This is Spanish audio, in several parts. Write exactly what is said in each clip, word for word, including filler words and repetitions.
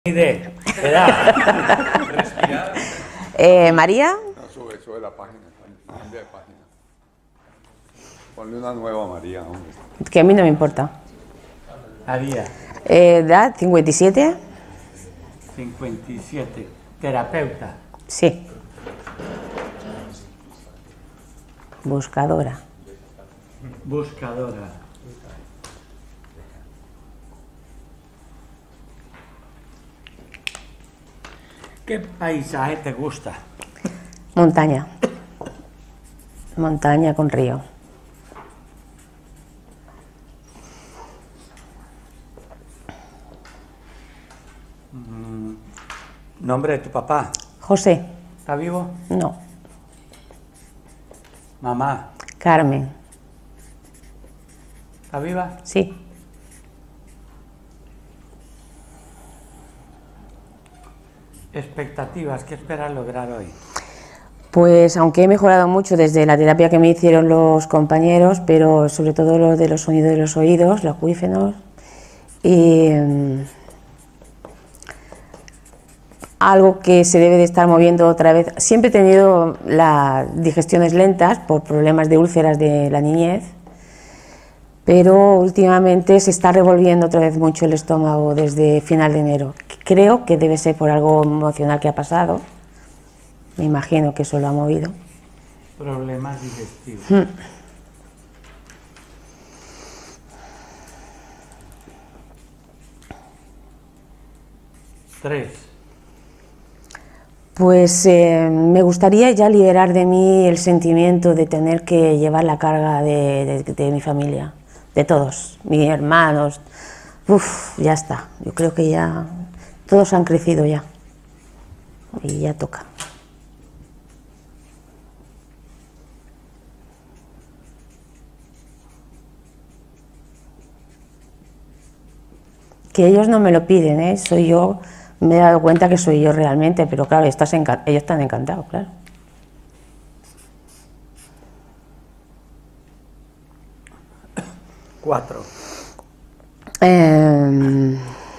de edad. Respirar. Eh, María. No, sube, sube la página, cambia de página. Ponle una nueva María, hombre. Que a mí no me importa. María. Eh, edad, cincuenta y siete. cincuenta y siete. Terapeuta. Sí. Buscadora. Buscadora. ¿Qué paisaje te gusta? Montaña. Montaña con río. Mm, ¿Nombre de tu papá? José. ¿Está vivo? No. Mamá. Carmen. ¿Está viva? Sí. Expectativas, ¿qué esperas lograr hoy? Pues aunque he mejorado mucho desde la terapia que me hicieron los compañeros, pero sobre todo lo de los sonidos de los oídos, los acuíferos, y um, algo que se debe de estar moviendo otra vez. Siempre he tenido las digestiones lentas por problemas de úlceras de la niñez, pero últimamente se está revolviendo otra vez mucho el estómago desde final de enero. Creo que debe ser por algo emocional que ha pasado. Me imagino que eso lo ha movido. Problemas digestivos. Mm. Tres. Pues eh, me gustaría ya liberar de mí el sentimiento de tener que llevar la carga de, de, de mi familia, de todos, mis hermanos. Uf, ya está. Yo creo que ya todos han crecido ya y ya toca. Que ellos no me lo piden, ¿eh? Soy yo, me he dado cuenta que soy yo realmente, pero claro, estás ellos están encantados, claro. Cuatro. Eh,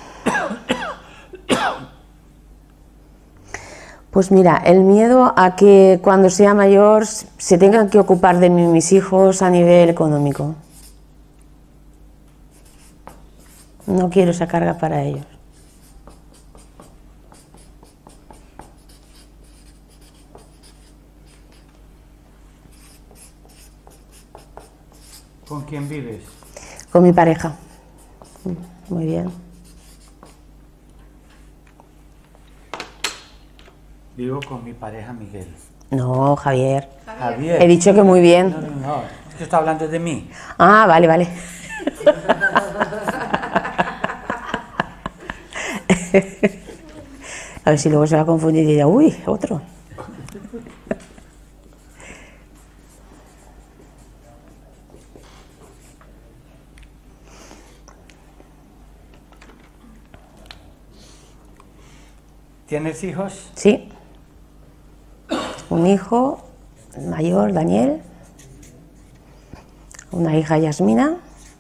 pues mira, el miedo a que cuando sea mayor se tengan que ocupar de mí mis hijos a nivel económico. No quiero esa carga para ellos. ¿Con quién vives? Con mi pareja. Muy bien. Vivo con mi pareja Miguel. No, Javier. Javier. He dicho que muy bien. No, no, no. Es que está hablando de mí. Ah, vale, vale. A ver si luego se va a confundir y dirá, uy, otro. ¿Tienes hijos? Sí. Un hijo mayor, Daniel. Una hija, Yasmina.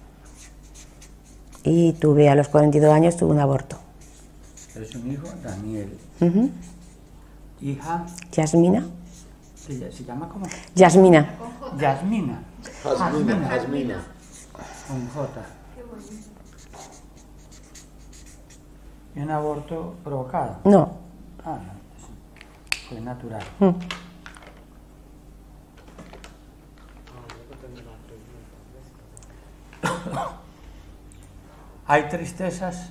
Y tuve a los cuarenta y dos años, tuve un aborto. Es un hijo, Daniel. Uh-huh. Hija, Yasmina. ¿se se llama cómo? Yasmina. Yasmina. Jasmina, Jasmina. Con J. ¿Y un aborto provocado? No. Ah, no, fue natural. Mm. ¿Hay tristezas?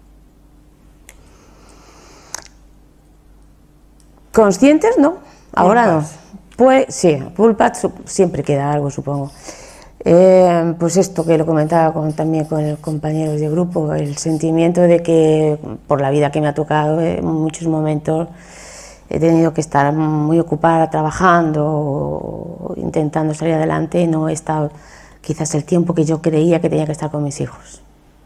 ¿Conscientes? No. Ahora no. ¿Culpas? Pues sí, culpa siempre queda algo, supongo. Eh, pues esto que lo comentaba con, también con el compañeros de grupo, el sentimiento de que por la vida que me ha tocado, en muchos momentos he tenido que estar muy ocupada trabajando, intentando salir adelante y no he estado quizás el tiempo que yo creía que tenía que estar con mis hijos.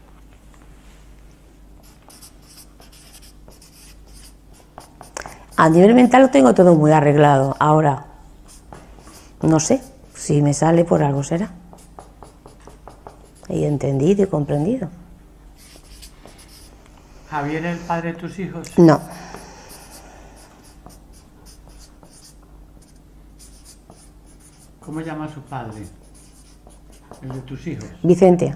A nivel mental lo tengo todo muy arreglado. Ahora, no sé, si me sale por algo será. He entendido y comprendido. ¿Javier es el padre de tus hijos? No. ¿Cómo llama su padre? ¿El de tus hijos? Vicente.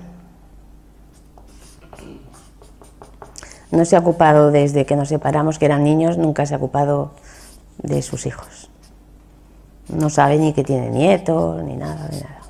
No se ha ocupado desde que nos separamos, que eran niños, nunca se ha ocupado de sus hijos. No sabe ni que tiene nietos, ni nada, ni nada.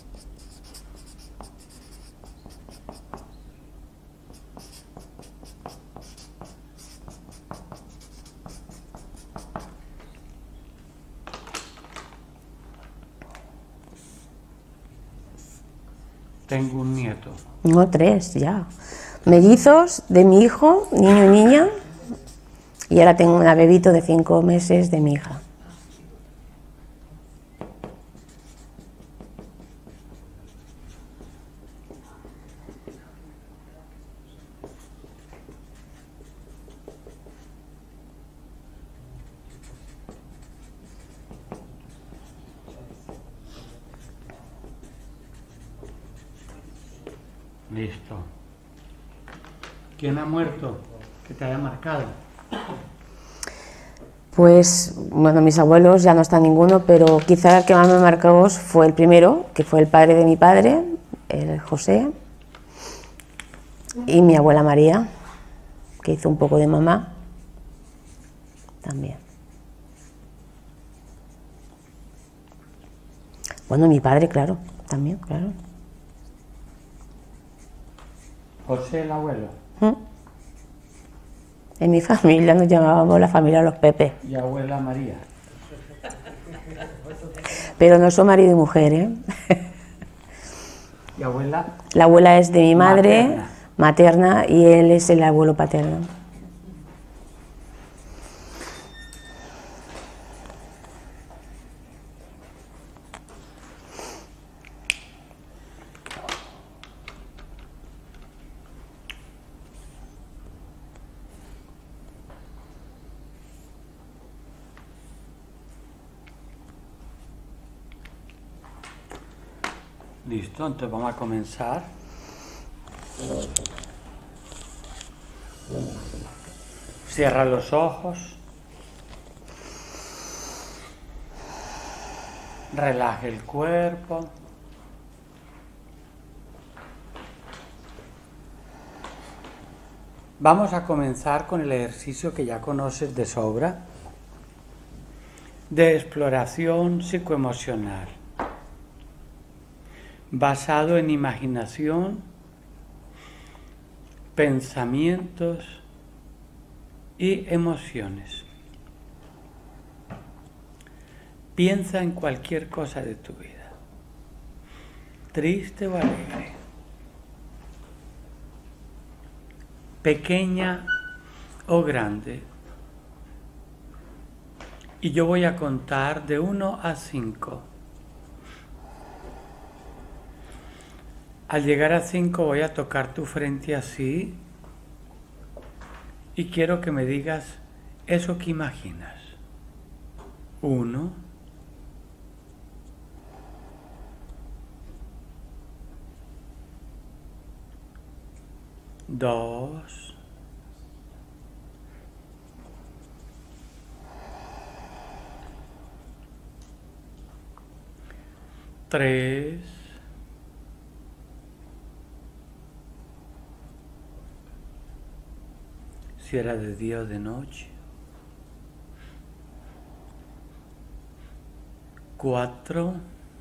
Tengo un nieto. No, tres, ya. Mellizos de mi hijo, niño y niña, y ahora tengo una bebito de cinco meses de mi hija. Listo. ¿Quién ha muerto que te haya marcado? Pues, bueno, mis abuelos ya no está ninguno, pero quizá el que más me marcó fue el primero, que fue el padre de mi padre, el José, y mi abuela María, que hizo un poco de mamá también. Bueno, mi padre, claro, también, claro. José, el abuelo. ¿Mm? En mi familia nos llamábamos la familia Los Pepe, Y abuela María. pero no son marido y mujer, ¿eh? Y abuela. La abuela es de mi madre, Materna. materna, y él es el abuelo paterno. Listo, entonces vamos a comenzar. Cierra los ojos. Relaja el cuerpo. Vamos a comenzar con el ejercicio que ya conoces de sobra, de exploración psicoemocional, basado en imaginación, pensamientos y emociones. Piensa en cualquier cosa de tu vida, triste o alegre, pequeña o grande. Y yo voy a contar de uno a cinco. Al llegar a cinco voy a tocar tu frente así y quiero que me digas eso que imaginas. Uno, dos, tres, si era de día o de noche, cuatro,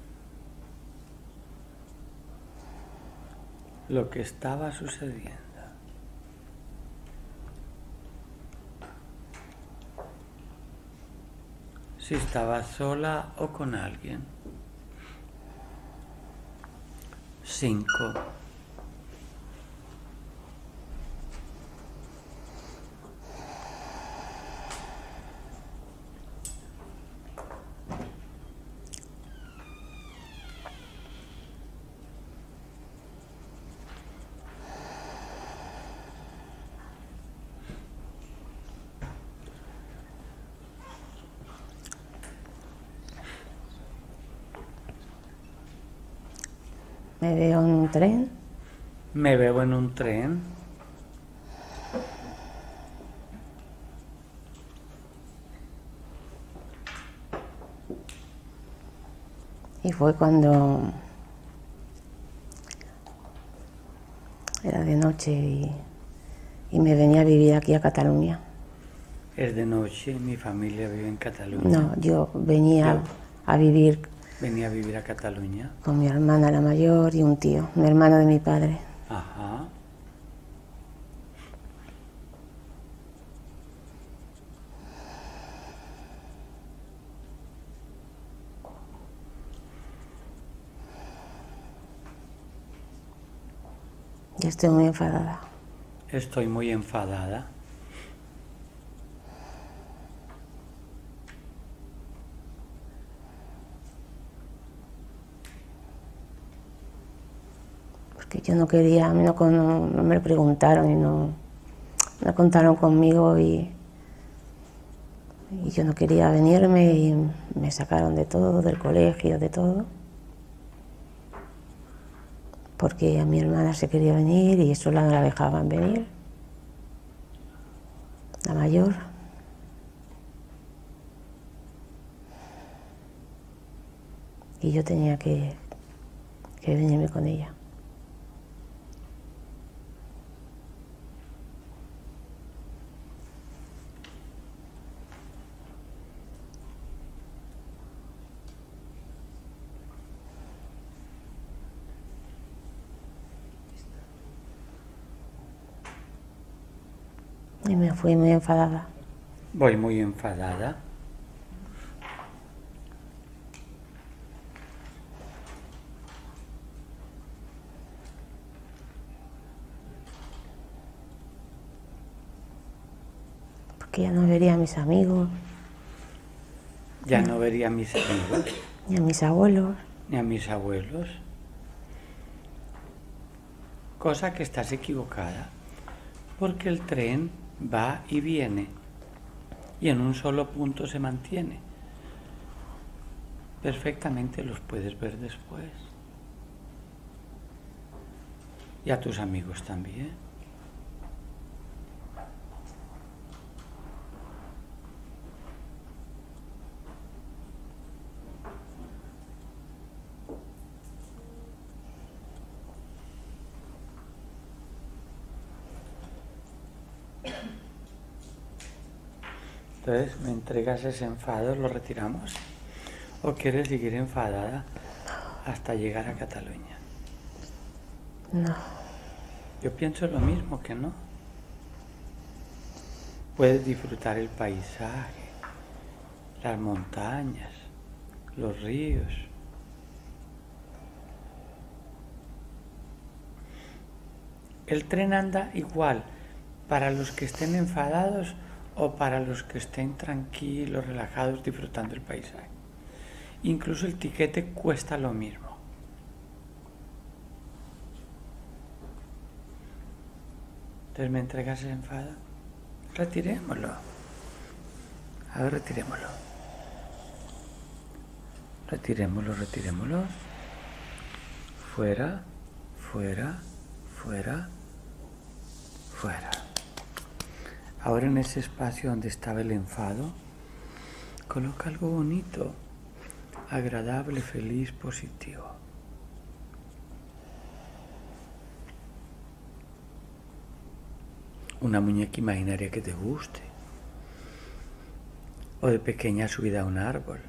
lo que estaba sucediendo, si estaba sola o con alguien, cinco, Me veo en un tren, me veo en un tren, Y fue cuando era de noche y, y me venía a vivir aquí a Cataluña. Es de noche, mi familia vive en Cataluña. No, yo venía Yo. a vivir Venía a vivir a Cataluña. con mi hermana la mayor y un tío, un hermano de mi padre. Ajá. Y estoy muy enfadada. Estoy muy enfadada. Porque yo no quería, a mí no, no, no me preguntaron y no, no contaron conmigo y, y yo no quería venirme y me sacaron de todo, del colegio, de todo. Porque a mi hermana se quería venir y sola no la dejaban venir, la mayor. Y yo tenía que, que venirme con ella. Y me fui muy enfadada. Voy muy enfadada. Porque ya no vería a mis amigos, Ya no vería a mis amigos, ni a mis abuelos. ni a mis abuelos. Cosa que estás equivocada, porque el tren va y viene y en un solo punto se mantiene. Perfectamente los puedes ver después. Y a tus amigos también. Entonces, ¿me entregas ese enfado? ¿Lo retiramos? ¿O quieres seguir enfadada hasta llegar a Cataluña? No, Yo pienso lo mismo, que no. Puedes disfrutar el paisaje, las montañas, los ríos. El tren anda igual para los que estén enfadados o para los que estén tranquilos, relajados, disfrutando el paisaje. Incluso el tiquete cuesta lo mismo. Entonces, ¿me entregas ese enfado? Retirémoslo. A ver, retirémoslo. Retirémoslo, retirémoslo. Fuera, fuera, fuera, fuera. Ahora en ese espacio donde estaba el enfado, coloca algo bonito, agradable, feliz, positivo. Una muñeca imaginaria que te guste. O de pequeña subida a un árbol.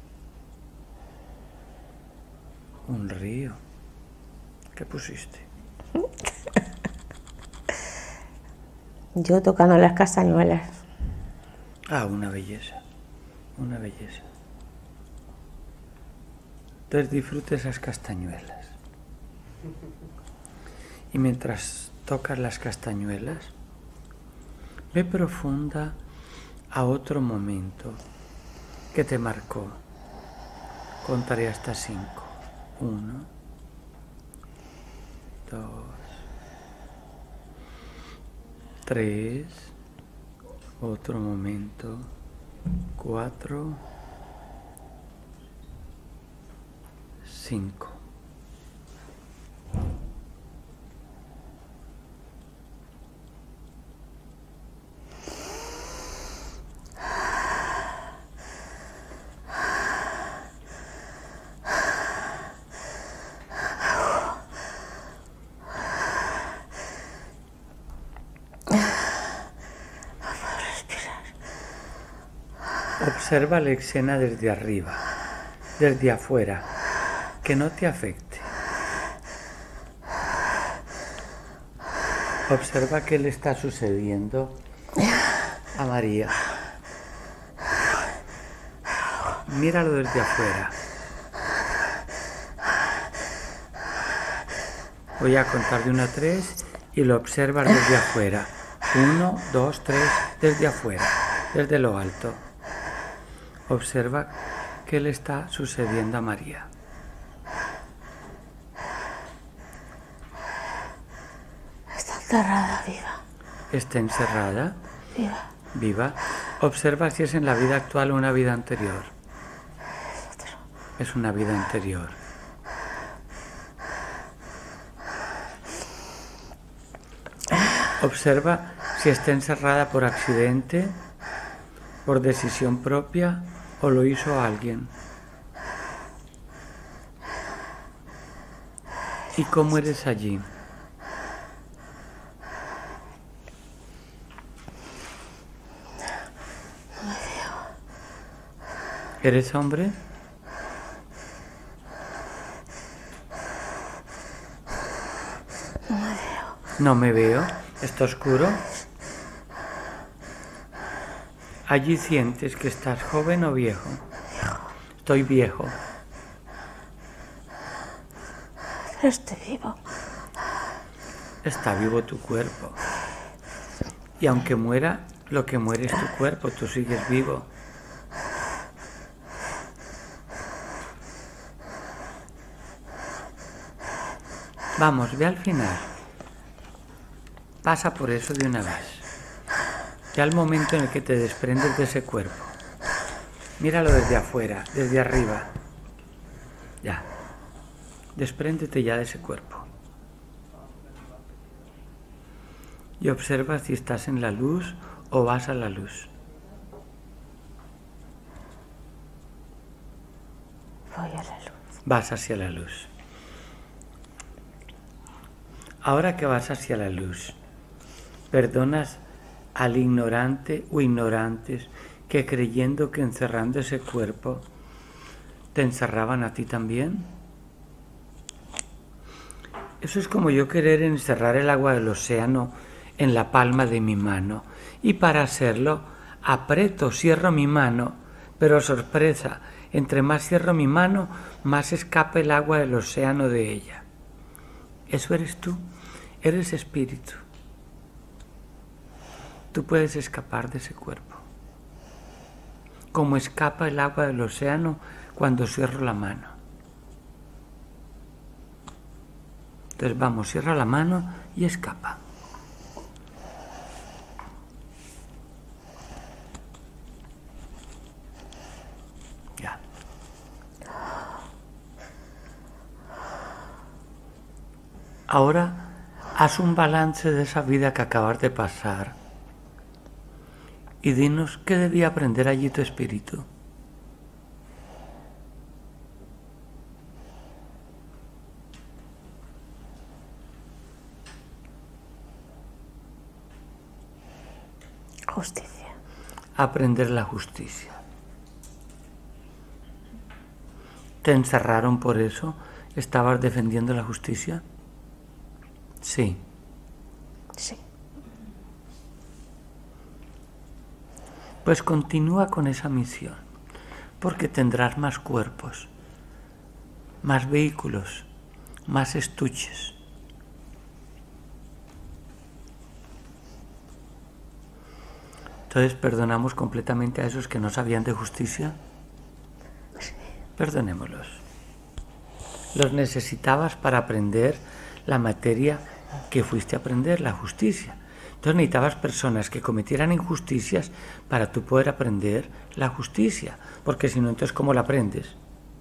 Un río. ¿Qué pusiste? yo tocando las castañuelas. Ah, una belleza. Una belleza. Entonces disfruta esas castañuelas. Y mientras tocas las castañuelas, ve profunda a otro momento que te marcó. Contaré hasta cinco. Uno, dos, tres, otro momento, cuatro, cinco. Observa la escena desde arriba, desde afuera, que no te afecte. Observa qué le está sucediendo a María. Míralo desde afuera. Voy a contar de uno a tres y lo observas desde afuera. Uno, dos, tres, desde afuera, desde lo alto. Observa qué le está sucediendo a María. Está enterrada, viva. ¿Está encerrada? Viva. Viva. Observa si es en la vida actual o una vida anterior. Es una vida anterior. Observa si está encerrada por accidente, por decisión propia o lo hizo alguien. ¿Y cómo eres allí? ¿Eres hombre? No me veo. ¿Está oscuro? Allí sientes que estás joven o viejo. Estoy viejo. Estoy vivo. Está vivo tu cuerpo. Y aunque muera, lo que muere es tu cuerpo, tú sigues vivo. Vamos, ve al final. Pasa por eso de una vez. Ya el momento en el que te desprendes de ese cuerpo. Míralo desde afuera, desde arriba. Ya. Despréndete ya de ese cuerpo. Y observa si estás en la luz o vas a la luz. Voy a la luz. Vas hacia la luz. Ahora que vas hacia la luz, ¿perdonas al ignorante o ignorantes que creyendo que encerrando ese cuerpo te encerraban a ti también? Eso es como yo querer encerrar el agua del océano en la palma de mi mano. Y para hacerlo, aprieto, cierro mi mano, pero sorpresa, entre más cierro mi mano, más escapa el agua del océano de ella. Eso eres tú, eres espíritu. Tú puedes escapar de ese cuerpo. Como escapa el agua del océano cuando cierro la mano. Entonces vamos, cierra la mano y escapa. Ya. Ahora haz un balance de esa vida que acabas de pasar y dinos qué debía aprender allí tu espíritu. Justicia. Aprender la justicia. ¿Te encerraron por eso? ¿Estabas defendiendo la justicia? Sí. Sí. Pues continúa con esa misión, porque tendrás más cuerpos, más vehículos, más estuches. Entonces, ¿perdonamos completamente a esos que no sabían de justicia? Perdonémoslos. Los necesitabas para aprender la materia que fuiste a aprender, la justicia. Entonces necesitabas personas que cometieran injusticias para tú poder aprender la justicia, porque si no, entonces ¿cómo la aprendes?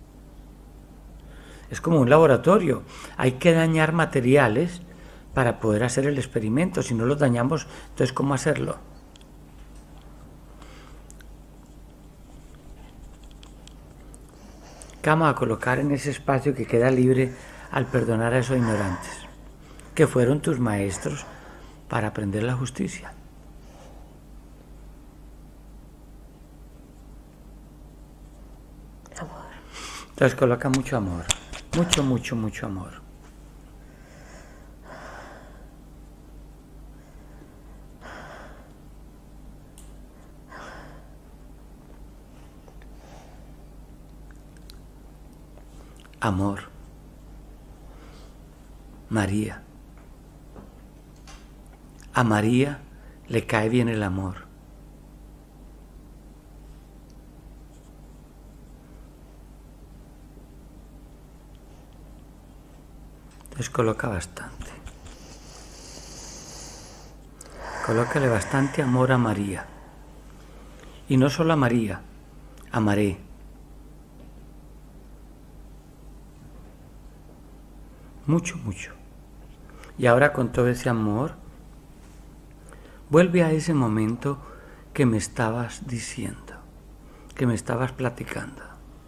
Es como un laboratorio. Hay que dañar materiales para poder hacer el experimento. Si no los dañamos, entonces ¿cómo hacerlo? ¿Qué vamos a colocar en ese espacio que queda libre al perdonar a esos ignorantes, que fueron tus maestros para aprender la justicia? Entonces coloca mucho amor, mucho, mucho, mucho amor. Amor. María. A María le cae bien el amor. Entonces coloca bastante. Colócale bastante amor a María. Y no solo a María, amaré. Mucho, mucho. Y ahora con todo ese amor, vuelve a ese momento que me estabas diciendo, que me estabas platicando.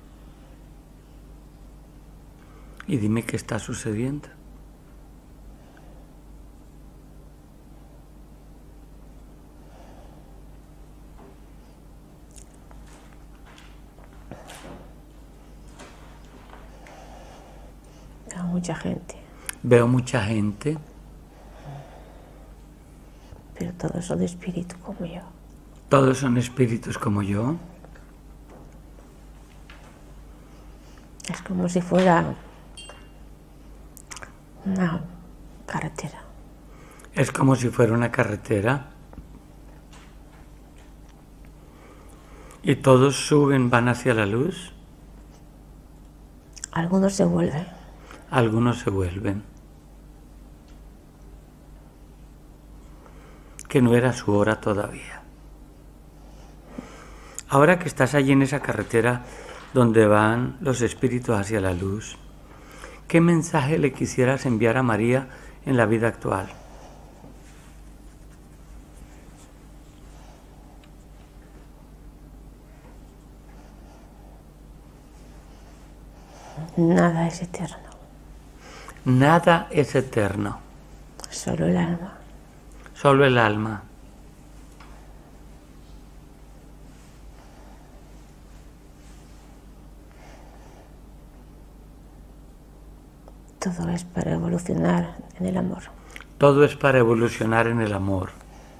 Y dime qué está sucediendo. Veo mucha gente. Veo mucha gente. Pero todos son espíritus como yo. Todos son espíritus como yo. Es como si fuera una carretera. Es como si fuera una carretera. Y todos suben, van hacia la luz. Algunos se vuelven. Algunos se vuelven. Que no era su hora todavía. Ahora que estás allí en esa carretera donde van los espíritus hacia la luz, ¿qué mensaje le quisieras enviar a María en la vida actual? Nada es eterno. Nada es eterno. Solo el alma. Solo el alma. Todo es para evolucionar en el amor. Todo es para evolucionar en el amor.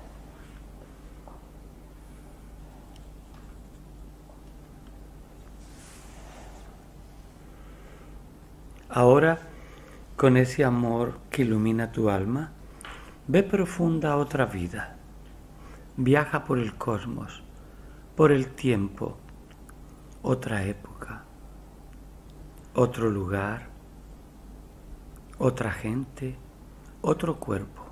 Ahora, con ese amor que ilumina tu alma, ve profunda otra vida. Viaja por el cosmos, por el tiempo, otra época, otro lugar, otra gente, otro cuerpo.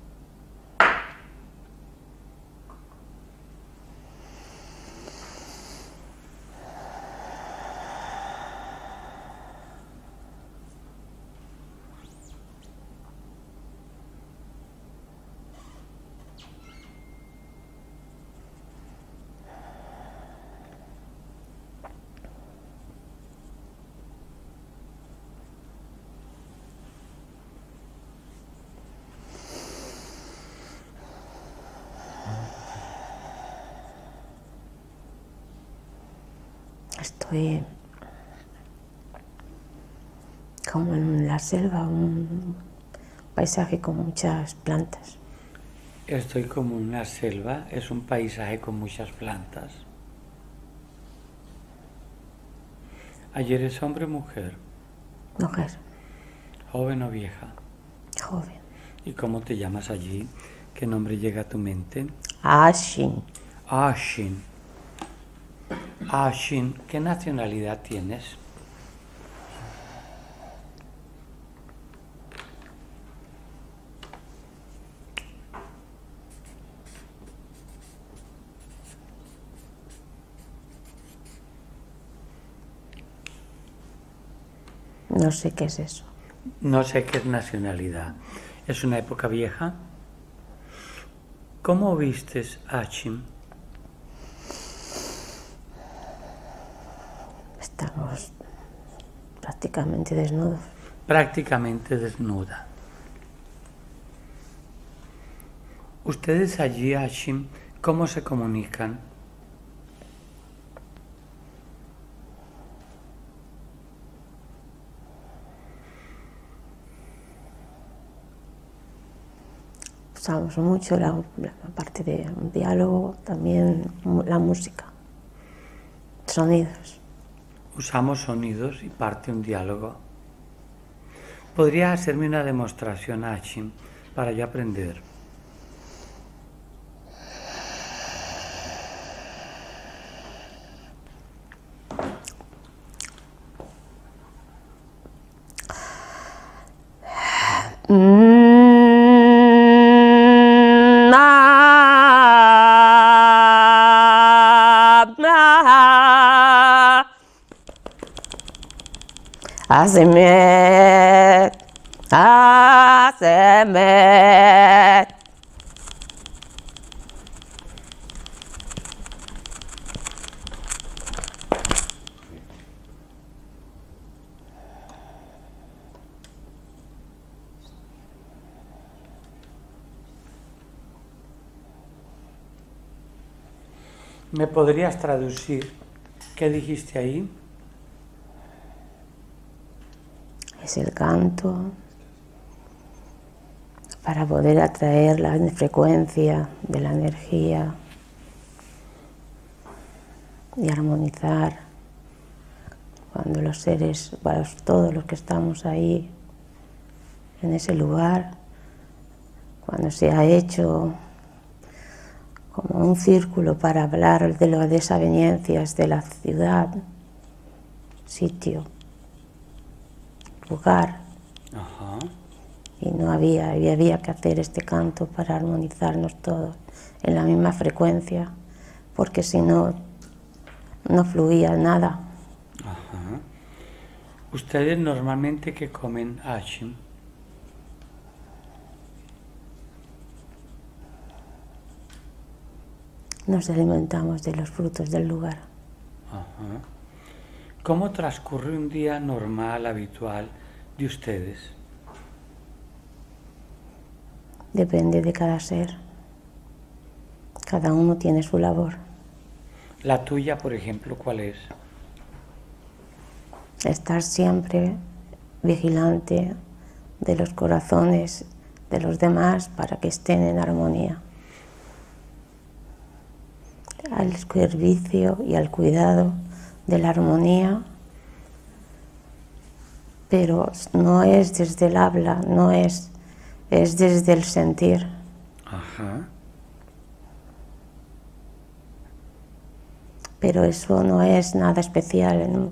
Estoy como en la selva, un paisaje con muchas plantas. Estoy como en una selva, es un paisaje con muchas plantas. ¿Ayer es hombre o mujer? Mujer. ¿Joven o vieja? Joven. ¿Y cómo te llamas allí? ¿Qué nombre llega a tu mente? Ashin. Ashin. Ashin, ¿qué nacionalidad tienes? No sé qué es eso. No sé qué es nacionalidad. ¿Es una época vieja? ¿Cómo vistes Ashin? Estamos prácticamente desnudos. Prácticamente desnuda. ¿Ustedes allí, Ashin, cómo se comunican? usamos mucho la, la parte de un diálogo, también la música, sonidos. Usamos sonidos y parte un diálogo. ¿Podría hacerme una demostración, Achim, para yo aprender? Haceme, haceme. ¿Me podrías traducir qué dijiste ahí? Es el canto para poder atraer la frecuencia de la energía y armonizar cuando los seres, para todos los que estamos ahí en ese lugar, cuando se ha hecho como un círculo para hablar de las desavenencias de la ciudad, sitio, lugar. Ajá. Y no había, y había que hacer este canto para armonizarnos todos en la misma frecuencia, porque si no, no fluía nada. Ajá. ¿Ustedes normalmente qué comen, Achim? Nos alimentamos de los frutos del lugar. Ajá. ¿Cómo transcurre un día normal, habitual de ustedes? Depende de cada ser. Cada uno tiene su labor. La tuya, por ejemplo, ¿cuál es? Estar siempre vigilante de los corazones de los demás para que estén en armonía. Al servicio y al cuidado de la armonía, pero no es desde el habla, no es, es desde el sentir. Ajá. Pero eso no es nada especial, ¿no?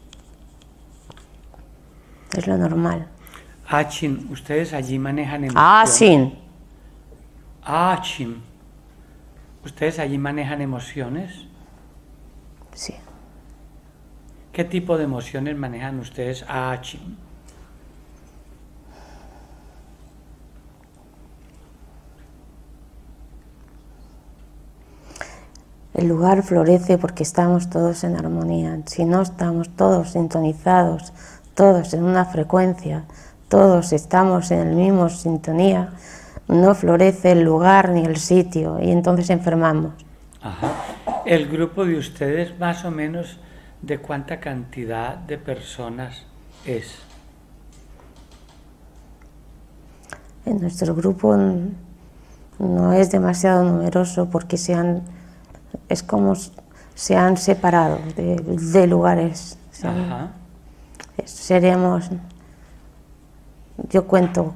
Es lo normal. Achim, ¿ustedes allí manejan emociones? Ah, sí. Achim, ¿ustedes allí manejan emociones? Sí. ¿Qué tipo de emociones manejan ustedes, Achim? El lugar florece porque estamos todos en armonía. Si no estamos todos sintonizados, todos en una frecuencia, todos estamos en la misma sintonía, no florece el lugar ni el sitio y entonces enfermamos. Ajá. ¿El grupo de ustedes más o menos de cuánta cantidad de personas es? En nuestro grupo no es demasiado numeroso porque se han, es como se han separado de, de lugares. Ajá. Seremos, yo cuento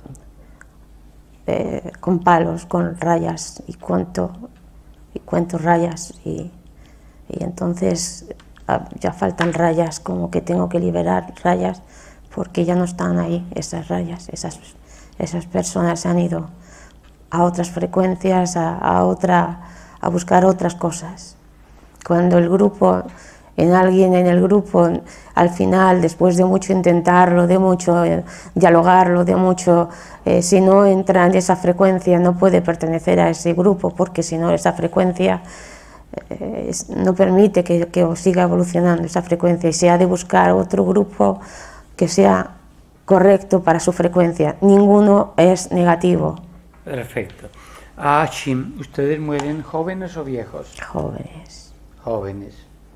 eh, con palos, con rayas y cuento, y cuento rayas y, y entonces ya faltan rayas, como que tengo que liberar rayas porque ya no están ahí esas rayas, esas, esas personas se han ido a otras frecuencias, a, a, otra, a buscar otras cosas. Cuando el grupo, en alguien en el grupo, al final, después de mucho intentarlo, de mucho eh, dialogarlo, de mucho, eh, si no entra en esa frecuencia no puede pertenecer a ese grupo, porque si no esa frecuencia eh, es, no permite que, que siga evolucionando esa frecuencia y se ha de buscar otro grupo que sea correcto para su frecuencia. Ninguno es negativo. Perfecto. Achim, ¿ustedes mueren jóvenes o viejos? Jóvenes. Jóvenes.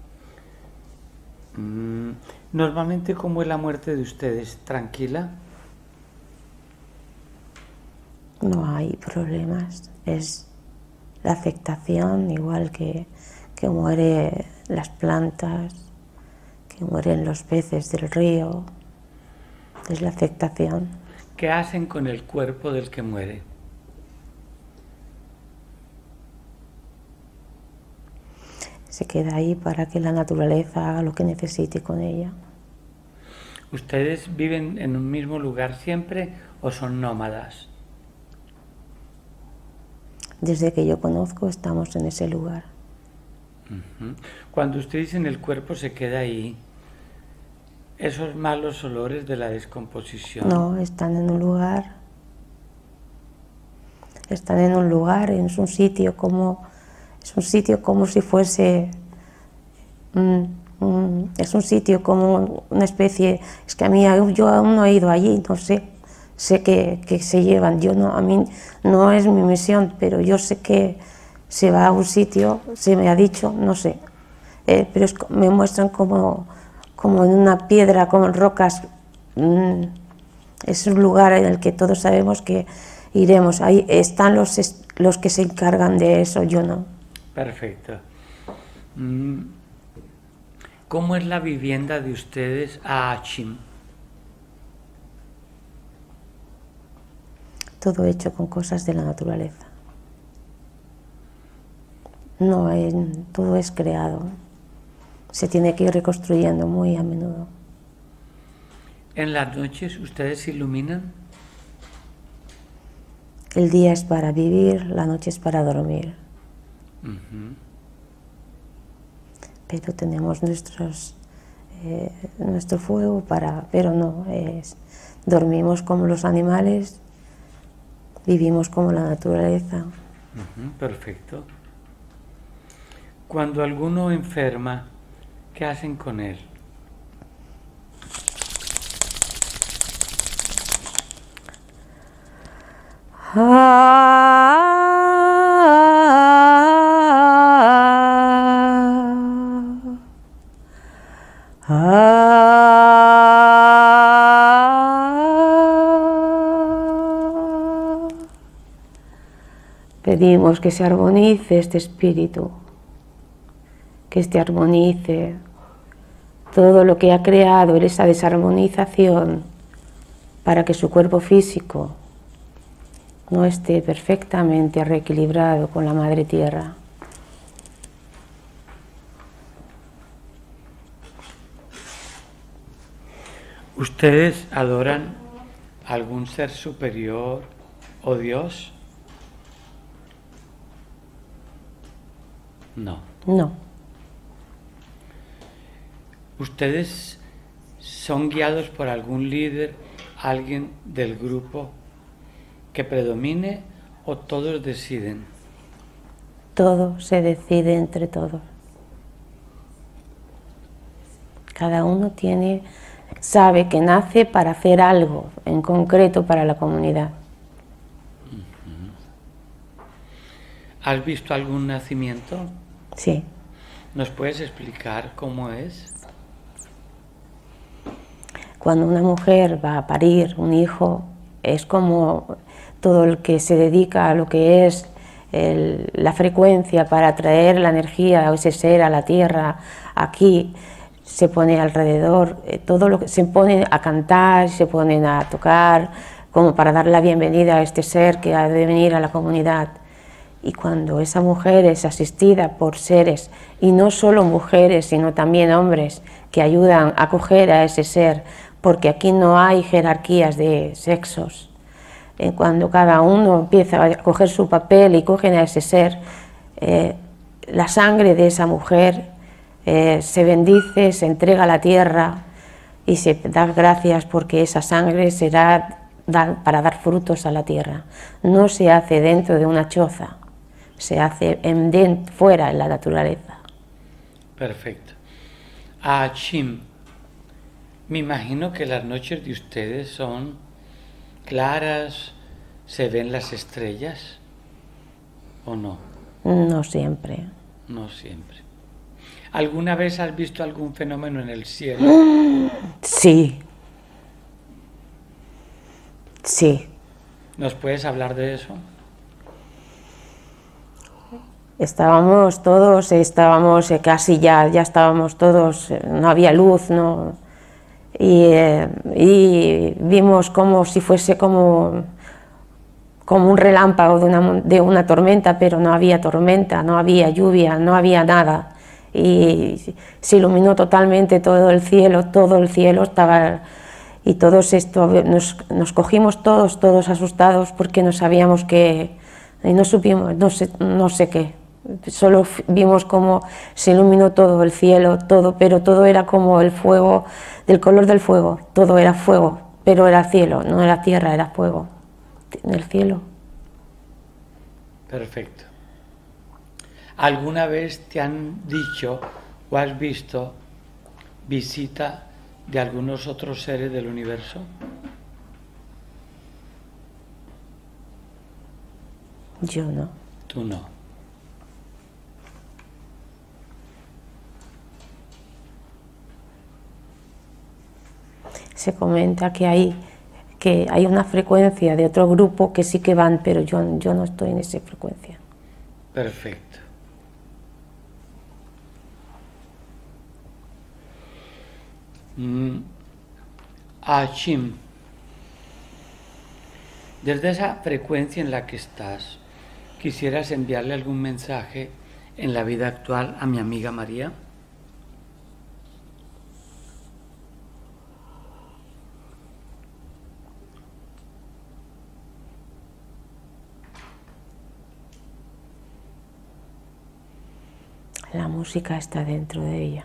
Mm, normalmente, ¿cómo es la muerte de ustedes? ¿Tranquila? No hay problemas, es la aceptación, igual que, que mueren las plantas, que mueren los peces del río, es la aceptación. ¿Qué hacen con el cuerpo del que muere? Se queda ahí para que la naturaleza haga lo que necesite con ella. ¿Ustedes viven en un mismo lugar siempre o son nómadas? Desde que yo conozco estamos en ese lugar. Uh-huh. Cuando usted dice en el cuerpo se queda ahí, esos malos olores de la descomposición. No, están en un lugar, están en un lugar, es un sitio como, es un sitio como si fuese, mm, mm, es un sitio como una especie, es que a mí, yo aún no he ido allí, no sé, sé que, que se llevan, yo no, a mí no es mi misión, pero yo sé que se va a un sitio, se me ha dicho, no sé, eh, pero es, me muestran como, como en una piedra, como en rocas, mm, es un lugar en el que todos sabemos que iremos, ahí están los, los que se encargan de eso, yo no. Perfecto. ¿Cómo es la vivienda de ustedes a Achim? Todo hecho con cosas de la naturaleza. No, hay, todo es creado. Se tiene que ir reconstruyendo muy a menudo. ¿En las noches ustedes se iluminan? El día es para vivir, la noche es para dormir. Uh-huh. Pero tenemos nuestros, eh, nuestro fuego para, pero no, es, dormimos como los animales, vivimos como la naturaleza. Uh-huh. Perfecto. Cuando alguno enferma, ¿qué hacen con él? Ah, ah, pedimos que se armonice este espíritu, que se armonice todo lo que ha creado en esa desarmonización para que su cuerpo físico no esté perfectamente reequilibrado con la Madre Tierra. ¿Ustedes adoran algún ser superior o Dios? No. No. ¿Ustedes son guiados por algún líder, alguien del grupo que predomine o todos deciden? Todo se decide entre todos. Cada uno tiene, sabe que nace para hacer algo en concreto para la comunidad. Uh-huh. ¿Has visto algún nacimiento? Sí. ¿Nos puedes explicar cómo es? Cuando una mujer va a parir un hijo, es como todo el que se dedica a lo que es el, la frecuencia para atraer la energía o ese ser a la tierra, aquí se pone alrededor, eh, todo lo que se pone a cantar, se ponen a tocar, como para dar la bienvenida a este ser que ha de venir a la comunidad. Y cuando esa mujer es asistida por seres, y no solo mujeres, sino también hombres, que ayudan a acoger a ese ser, porque aquí no hay jerarquías de sexos. Eh, cuando cada uno empieza a coger su papel y cogen a ese ser, eh, la sangre de esa mujer eh, se bendice, se entrega a la tierra y se da gracias porque esa sangre será da, para dar frutos a la tierra. No se hace dentro de una choza, se hace en, de, fuera en la naturaleza. Perfecto. Achim, me imagino que las noches de ustedes son claras, se ven las estrellas, ¿o no? No siempre. No siempre. ¿Alguna vez has visto algún fenómeno en el cielo? Sí. Sí. ¿Nos puedes hablar de eso? Estábamos todos, estábamos casi ya, ya estábamos todos, no había luz, no, y, eh, y vimos como si fuese como, como un relámpago de una, de una tormenta, pero no había tormenta, no había lluvia, no había nada, y se iluminó totalmente todo el cielo, todo el cielo estaba, y todos esto, nos, nos cogimos todos, todos asustados porque no sabíamos qué, y no supimos, no sé, no sé qué. Solo vimos cómo se iluminó todo el cielo, todo, pero todo era como el fuego, del color del fuego, todo era fuego, pero era cielo, no era tierra, era fuego, en el cielo. Perfecto. ¿Alguna vez te han dicho o has visto visita de algunos otros seres del universo? Yo no. Tú no. Se comenta que hay, que hay una frecuencia de otro grupo que sí que van, pero yo, yo no estoy en esa frecuencia. Perfecto. Mm. Achim, desde esa frecuencia en la que estás, ¿quisieras enviarle algún mensaje en la vida actual a mi amiga María? La música está dentro de ella.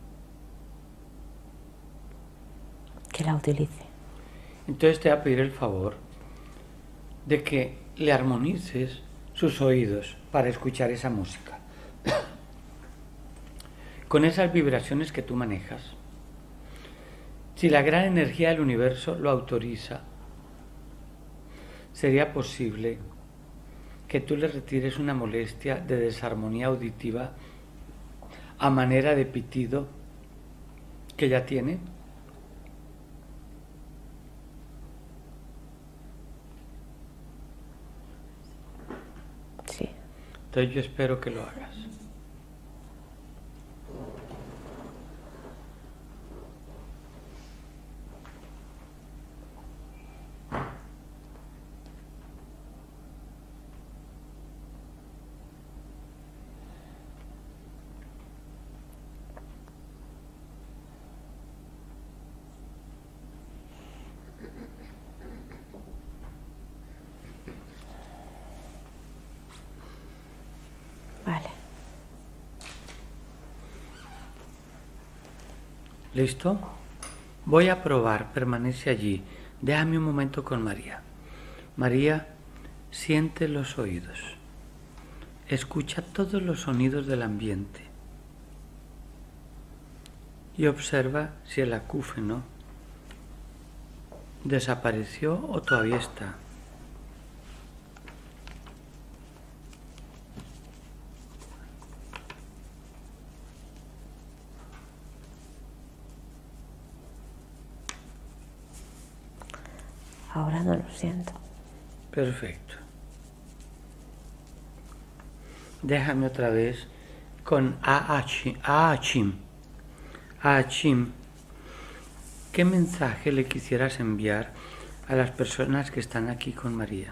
Que la utilice. Entonces te voy a pedir el favor de que le armonices sus oídos para escuchar esa música. Con esas vibraciones que tú manejas. Si la gran energía del universo lo autoriza, sería posible que tú le retires una molestia de desarmonía auditiva a manera de pitido que ya tiene. Sí. Entonces yo espero que lo hagas. Vale. ¿Listo? Voy a probar, permanece allí. Déjame un momento con María. María, siente los oídos. Escucha todos los sonidos del ambiente. Y observa si el acúfeno desapareció o todavía está. Ahora no lo siento. Perfecto. Déjame otra vez con Aachim. Aachim. Aachim. ¿Qué mensaje le quisieras enviar a las personas que están aquí con María?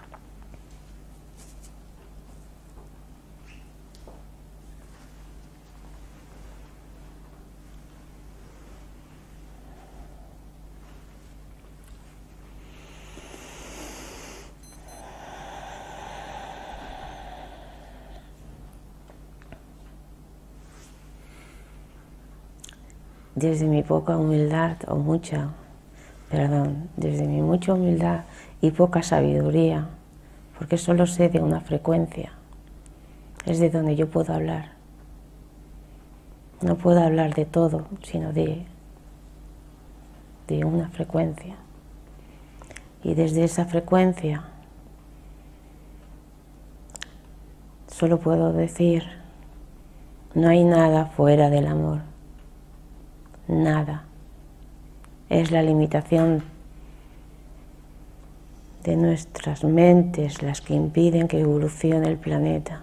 Desde mi poca humildad, o mucha, perdón, desde mi mucha humildad y poca sabiduría, porque solo sé de una frecuencia, es de donde yo puedo hablar. No puedo hablar de todo, sino de, de una frecuencia. Y desde esa frecuencia solo puedo decir, no hay nada fuera del amor. Nada. Es la limitación de nuestras mentes las que impiden que evolucione el planeta.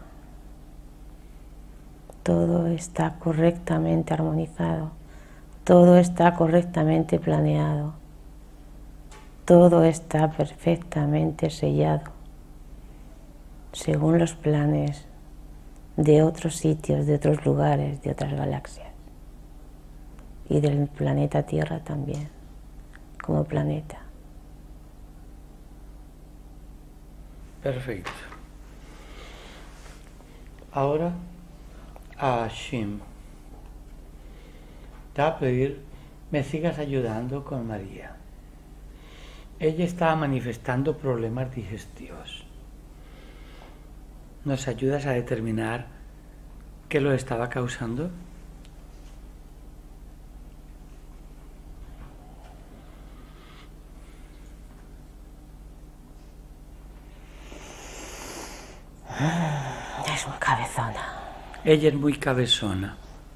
Todo está correctamente armonizado, todo está correctamente planeado, todo está perfectamente sellado, según los planes de otros sitios, de otros lugares, de otras galaxias, y del planeta Tierra también, como planeta. Perfecto. Ahora a Shim. Te va a pedir me sigas ayudando con María. Ella estaba manifestando problemas digestivos. ¿Nos ayudas a determinar qué lo estaba causando? Es muy cabezona. Ella es muy cabezona.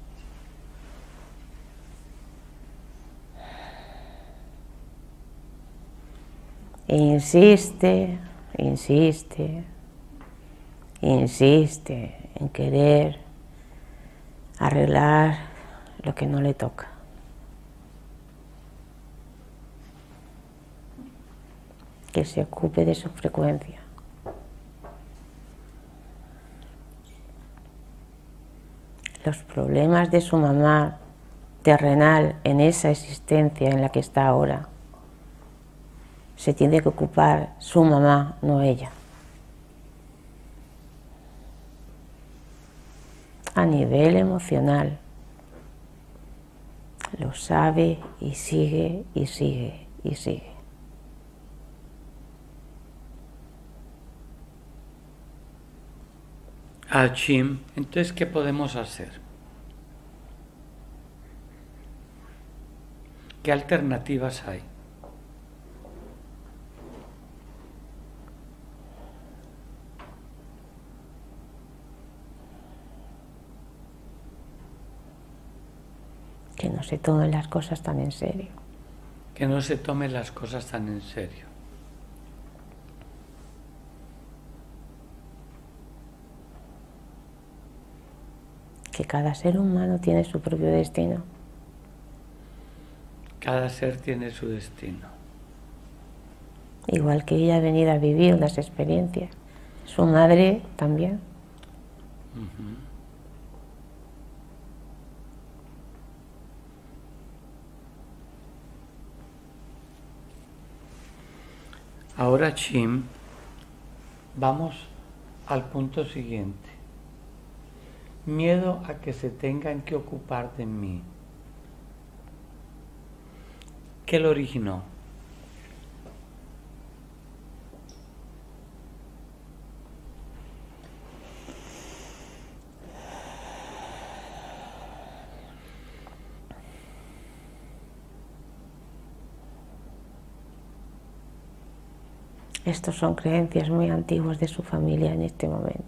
Insiste, insiste, insiste en querer arreglar lo que no le toca. Que se ocupe de su frecuencia. Los problemas de su mamá terrenal en esa existencia en la que está ahora, se tiene que ocupar su mamá, no ella. A nivel emocional, lo sabe y sigue y sigue y sigue. A Shim, entonces, ¿qué podemos hacer? ¿Qué alternativas hay? Que no se tomen las cosas tan en serio. Que no se tomen las cosas tan en serio. Que cada ser humano tiene su propio destino. Cada ser tiene su destino. Igual que ella ha venido a vivir unas experiencias. Su madre también. Uh-huh. Ahora, Shim, vamos al punto siguiente. Miedo a que se tengan que ocupar de mí. ¿Qué lo originó? Estos son creencias muy antiguas de su familia en este momento.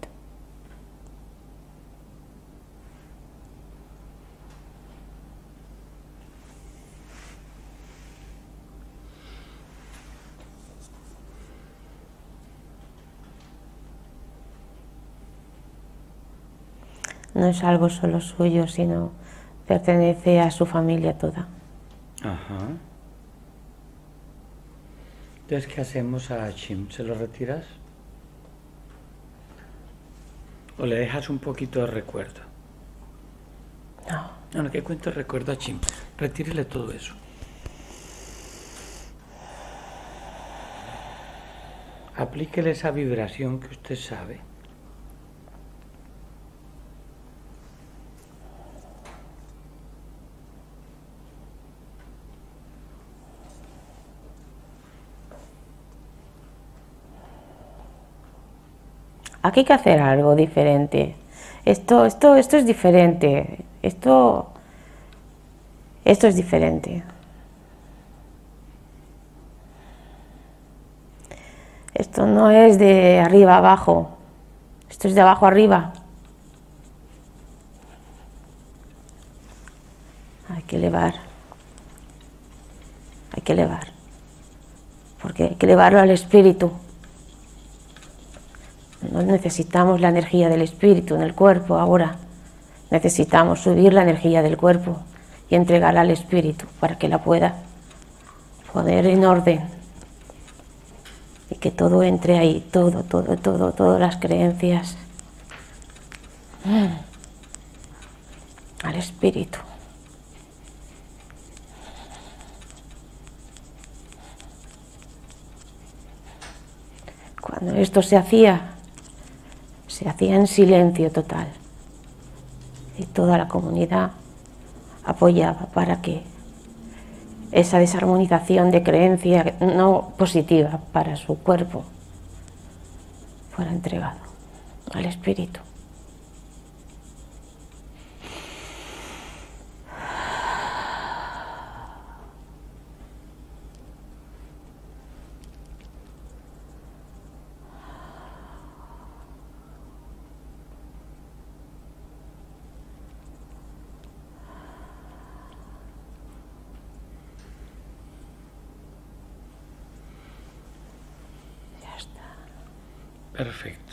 No es algo solo suyo, sino pertenece a su familia toda. Ajá. Entonces, ¿qué hacemos a Shim? ¿Se lo retiras? ¿O le dejas un poquito de recuerdo? No. No, no, que cuento recuerdo a Shim. Retírele todo eso. Aplíquele esa vibración que usted sabe. Aquí hay que hacer algo diferente. Esto, esto, esto es diferente. Esto, esto es diferente. Esto no es de arriba a abajo. Esto es de abajo a arriba. Hay que elevar. Hay que elevar. porque hay que elevarlo al espíritu. No necesitamos la energía del espíritu en el cuerpo ahora. Necesitamos subir la energía del cuerpo y entregarla al espíritu para que la pueda poner en orden y que todo entre ahí, todo, todo, todo, todas las creencias al espíritu. Cuando esto se hacía, se hacía en silencio total y toda la comunidad apoyaba para que esa desarmonización de creencia no positiva para su cuerpo fuera entregado al espíritu. Perfecto.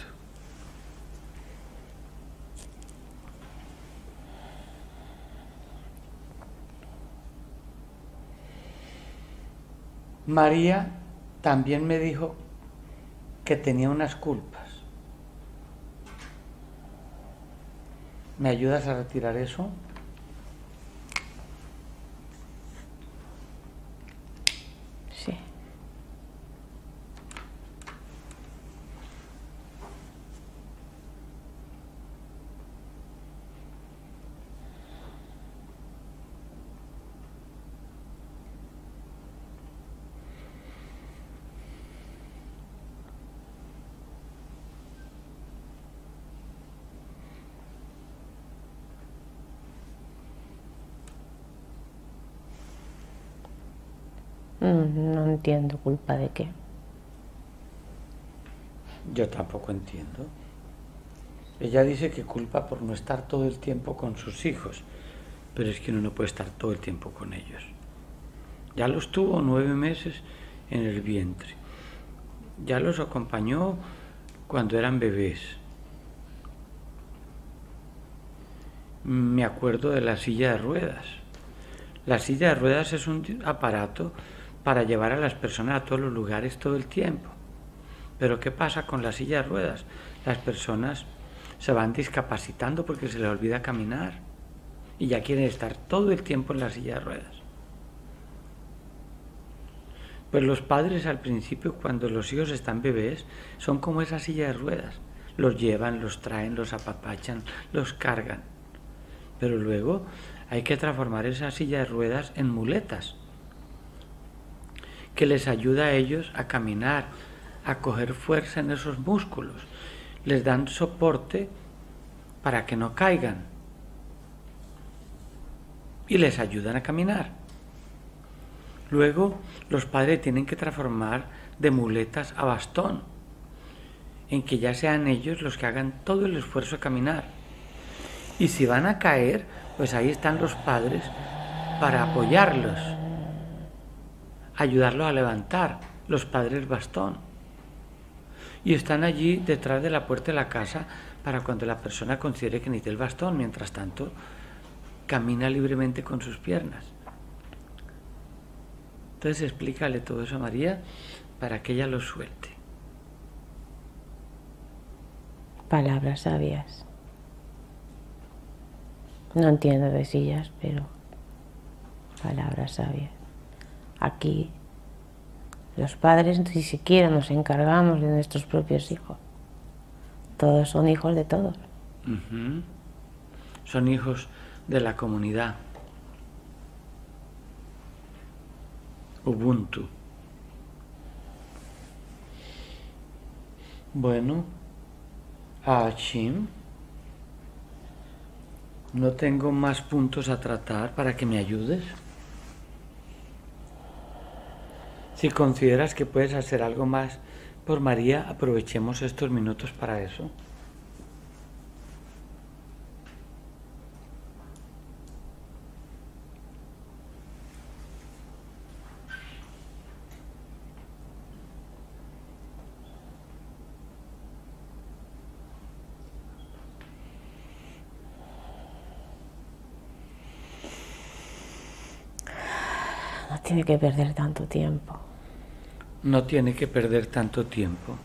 María también me dijo que tenía unas culpas. ¿Me ayudas a retirar eso? Sí. No entiendo culpa de qué. Yo tampoco entiendo. Ella dice que culpa por no estar todo el tiempo con sus hijos, pero es que uno no puede estar todo el tiempo con ellos. Ya los tuvo nueve meses en el vientre. Ya los acompañó cuando eran bebés. Me acuerdo de la silla de ruedas. La silla de ruedas es un aparato para llevar a las personas a todos los lugares todo el tiempo. Pero ¿qué pasa con la silla de ruedas? Las personas se van discapacitando porque se les olvida caminar y ya quieren estar todo el tiempo en la silla de ruedas. Pues los padres al principio, cuando los hijos están bebés, son como esa silla de ruedas. Los llevan, los traen, los apapachan, los cargan. Pero luego hay que transformar esa silla de ruedas en muletas, que les ayuda a ellos a caminar, a coger fuerza en esos músculos. Les dan soporte para que no caigan y les ayudan a caminar. Luego los padres tienen que transformar de muletas a bastón, en que ya sean ellos los que hagan todo el esfuerzo a caminar. Y si van a caer, pues ahí están los padres para apoyarlos, ayudarlos a levantar, los padres bastón. Y están allí detrás de la puerta de la casa para cuando la persona considere que necesita el bastón. Mientras tanto, camina libremente con sus piernas. Entonces explícale todo eso a María para que ella lo suelte. Palabras sabias. No entiendo de sillas, pero palabras sabias. Aquí los padres ni siquiera nos encargamos de nuestros propios hijos. Todos son hijos de todos. Uh-huh. Son hijos de la comunidad. Ubuntu. Bueno, Achim, no tengo más puntos a tratar para que me ayudes. Si consideras que puedes hacer algo más por María, aprovechemos estos minutos para eso. tiene que perder tanto tiempo. No tiene que perder tanto tiempo.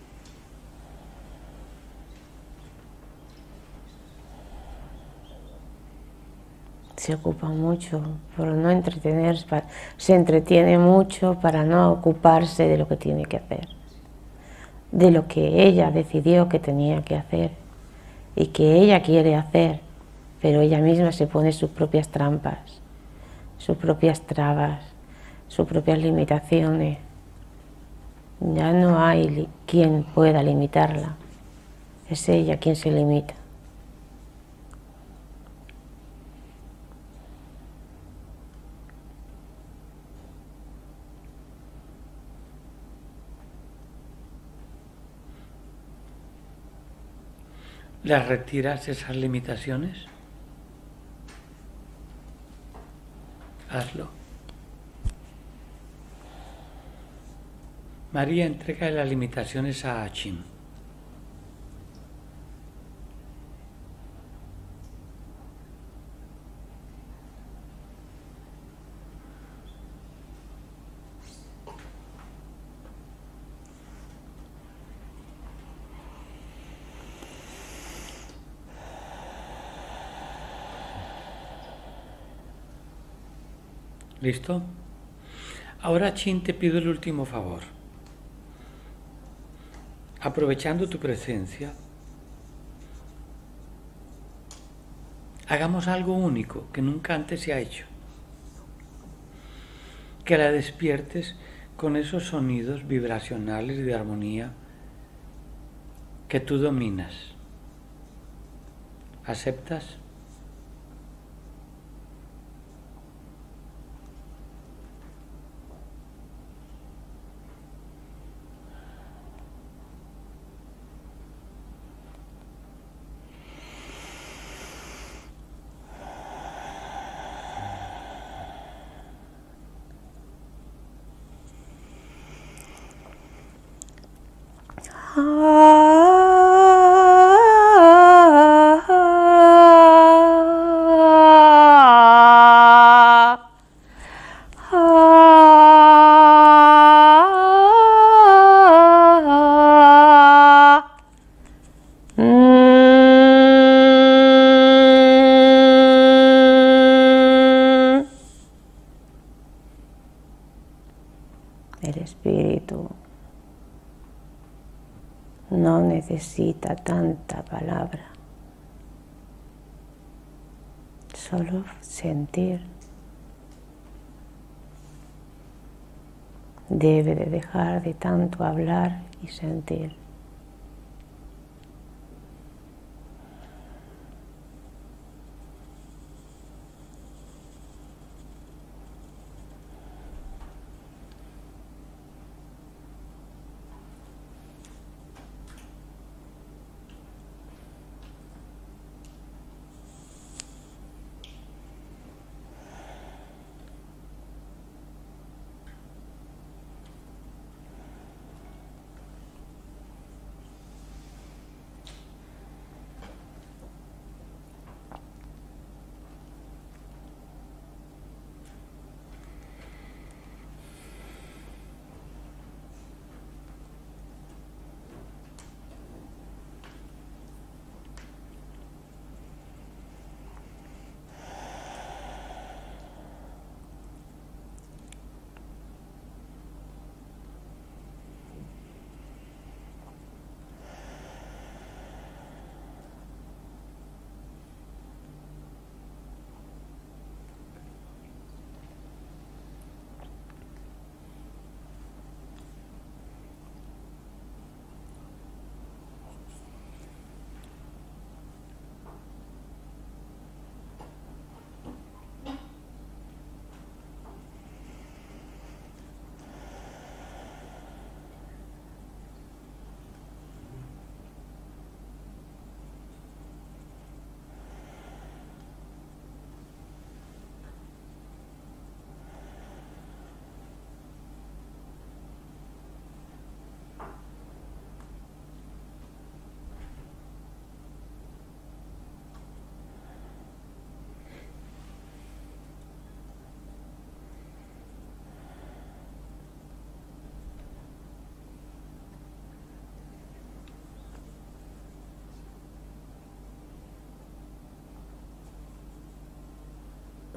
Se ocupa mucho por no entretenerse, se entretiene mucho para no ocuparse de lo que tiene que hacer, de lo que ella decidió que tenía que hacer y que ella quiere hacer, pero ella misma se pone sus propias trampas, sus propias trabas, sus propias limitaciones. Ya no hay quien pueda limitarla, es ella quien se limita. ¿Les retiras esas limitaciones? Hazlo. María, entrega las limitaciones a Achim. ¿Listo? Ahora, Chin, te pido el último favor. Aprovechando tu presencia, hagamos algo único que nunca antes se ha hecho. Que la despiertes con esos sonidos vibracionales y de armonía que tú dominas. ¿Aceptas? El espíritu no necesita tanta palabra, solo sentir. Debe de dejar de tanto hablar y sentir.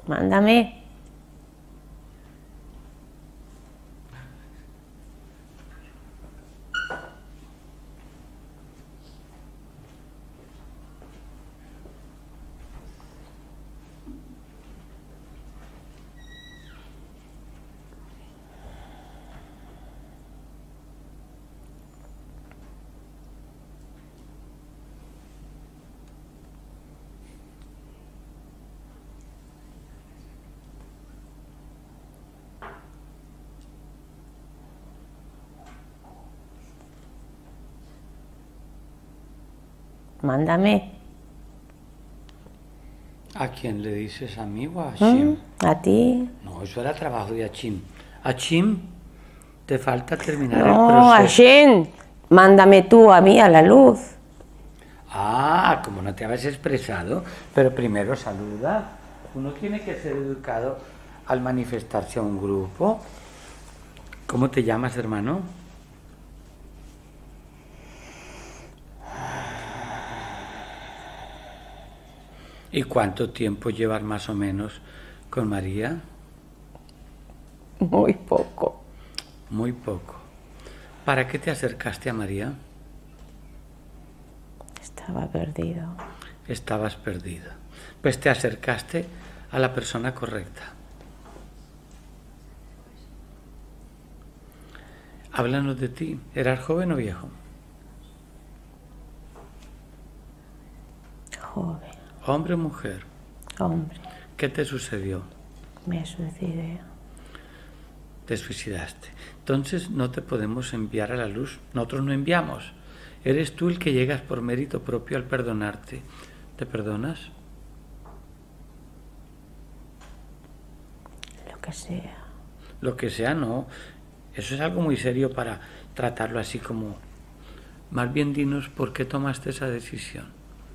Mándame. Mándame. ¿A quién le dices, a mí o a Hashem? ¿Mm? ¿A ti? No, eso era trabajo de Hashem. Hashem, te falta terminar el No, proceso. Hashem, mándame tú a mí a la luz. Ah, como no te habías expresado, pero primero saluda. Uno tiene que ser educado al manifestarse a un grupo. ¿Cómo te llamas, hermano? ¿Y cuánto tiempo llevas más o menos con María? Muy poco. Muy poco. ¿Para qué te acercaste a María? Estaba perdido. Estabas perdido. Pues te acercaste a la persona correcta. Háblanos de ti. ¿Eras joven o viejo? Joven. ¿Hombre o mujer? Hombre. ¿Qué te sucedió? Me suicidé. Te suicidaste. Entonces no te podemos enviar a la luz. Nosotros no enviamos. Eres tú el que llegas por mérito propio al perdonarte. ¿Te perdonas? Lo que sea. Lo que sea, no. Eso es algo muy serio para tratarlo así como... Más bien dinos por qué tomaste esa decisión.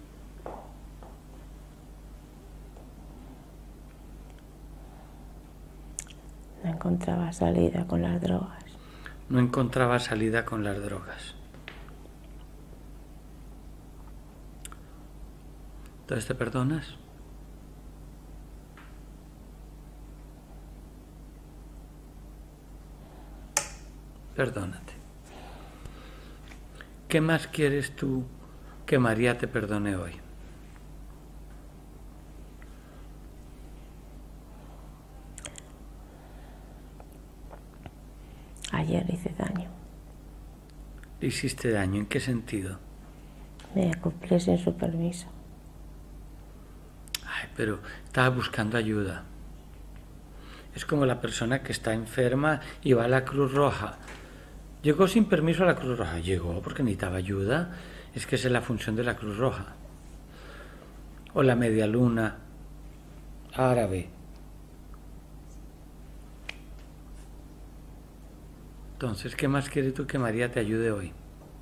No encontraba salida con las drogas. No encontraba salida con las drogas. Entonces, ¿te perdonas? Perdónate. ¿Qué más quieres tú que María te perdone hoy? Ayer hice daño. ¿Le hiciste daño? ¿En qué sentido? Me acoplé sin su permiso. Ay, pero estaba buscando ayuda. Es como la persona que está enferma y va a la Cruz Roja. Llegó sin permiso a la Cruz Roja. Llegó porque necesitaba ayuda. Es que esa es la función de la Cruz Roja. O la Media Luna árabe. Entonces, ¿qué más quieres tú que María te ayude hoy?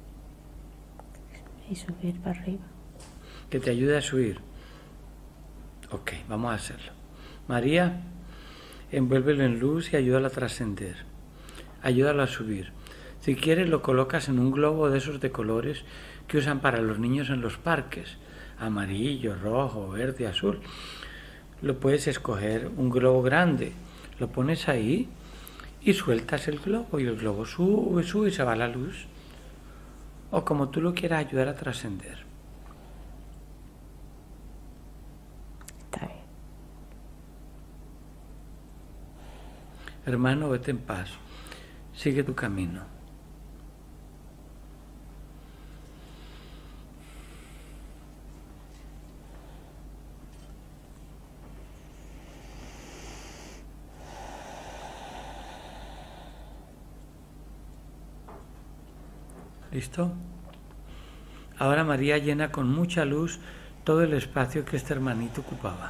Y subir para arriba. Que te ayude a subir. Ok, vamos a hacerlo. María, envuélvelo en luz y ayúdalo a trascender. Ayúdalo a subir. Si quieres, lo colocas en un globo de esos de colores que usan para los niños en los parques. Amarillo, rojo, verde, azul. Lo puedes escoger un globo grande. Lo pones ahí y sueltas el globo y el globo sube, sube y se va la luz. O como tú lo quieras ayudar a trascender. Está bien. Hermano, vete en paz. Sigue tu camino. ¿Listo? Ahora María llena con mucha luz todo el espacio que este hermanito ocupaba.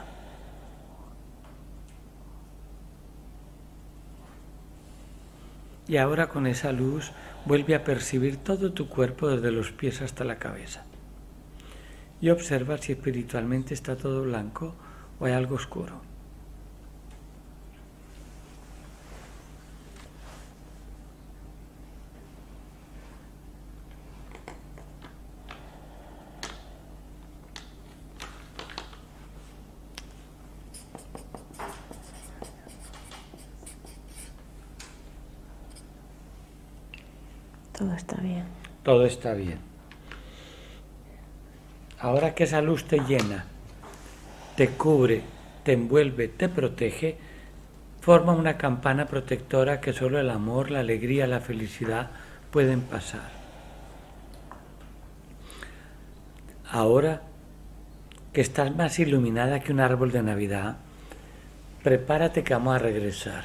Y ahora con esa luz vuelve a percibir todo tu cuerpo desde los pies hasta la cabeza. Y observa si espiritualmente está todo blanco o hay algo oscuro. Todo está bien. Todo está bien. Ahora que esa luz te llena, te cubre, te envuelve, te protege, forma una campana protectora que solo el amor, la alegría, la felicidad pueden pasar. Ahora que estás más iluminada que un árbol de Navidad, prepárate que vamos a regresar.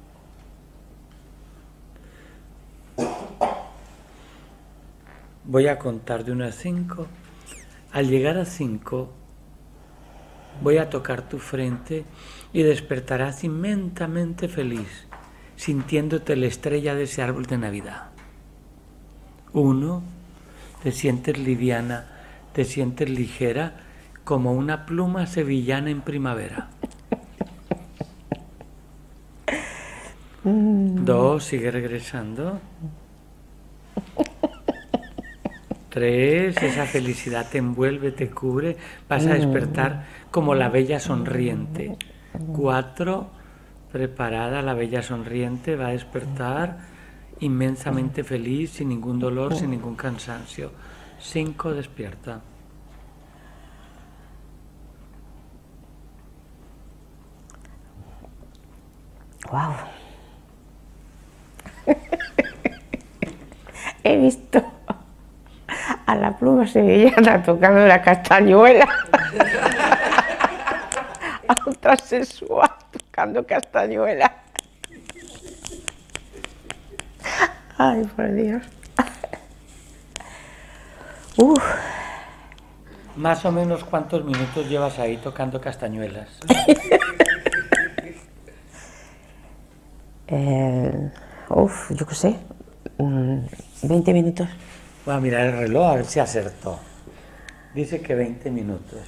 Voy a contar de uno a cinco. Al llegar a cinco, voy a tocar tu frente y despertarás inmensamente feliz, sintiéndote la estrella de ese árbol de Navidad. Uno, te sientes liviana, te sientes ligera, como una pluma sevillana en primavera. Dos, sigue regresando. Tres, esa felicidad te envuelve, te cubre, vas a despertar como la bella sonriente. Cuatro, preparada, la bella sonriente va a despertar inmensamente feliz, sin ningún dolor, sin ningún cansancio. Cinco, despierta. Wow. He visto a la pluma sevillana tocando la castañuela, a otra sexual tocando castañuela. Ay, por Dios. Uf. Más o menos, ¿cuántos minutos llevas ahí tocando castañuelas? eh, uf, yo qué sé, veinte minutos. Voy a mirar el reloj a ver si acertó. Dice que veinte minutos.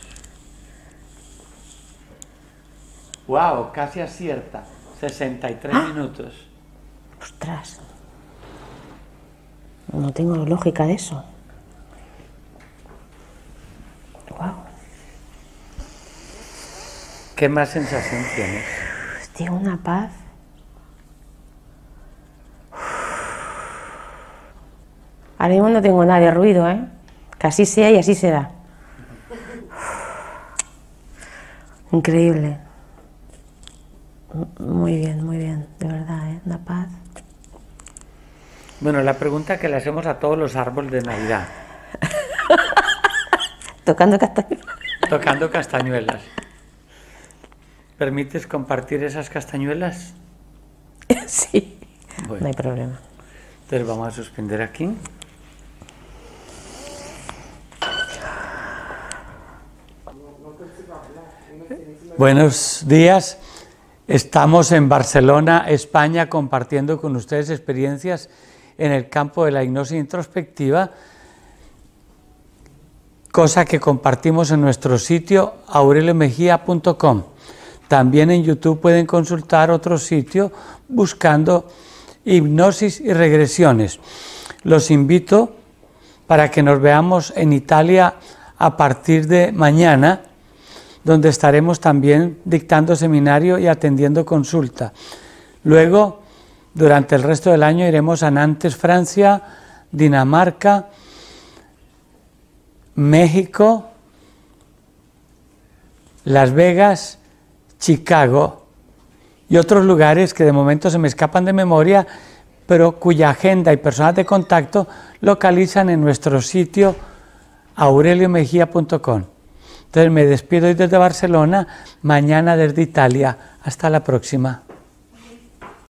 ¡Wow! Casi acierta. sesenta y tres ¡Ah! minutos. ¡Ostras! No tengo lógica de eso. ¡Wow! ¿Qué más sensación tienes? Tengo una paz. Ahora mismo no tengo nada de ruido, ¿eh? Que así sea y así será. Increíble. Muy bien, muy bien, de verdad, ¿eh? Una paz. Bueno, la pregunta que le hacemos a todos los árboles de Navidad. Tocando castañuelas. Tocando castañuelas. ¿Permites compartir esas castañuelas? Sí, Bueno, no hay problema. entonces vamos a suspender aquí. Buenos días. Estamos en Barcelona, España, compartiendo con ustedes experiencias en el campo de la hipnosis introspectiva, cosa que compartimos en nuestro sitio aurelio mejía punto com. También en YouTube pueden consultar otro sitio buscando hipnosis y regresiones. Los invito para que nos veamos en Italia a partir de mañana, donde estaremos también dictando seminario y atendiendo consulta. Luego, durante el resto del año, iremos a Nantes, Francia, Dinamarca, México, Las Vegas, Chicago y otros lugares que de momento se me escapan de memoria, pero cuya agenda y personas de contacto localizan en nuestro sitio aurelio mejía punto com. Entonces me despido hoy desde Barcelona, mañana desde Italia. Hasta la próxima.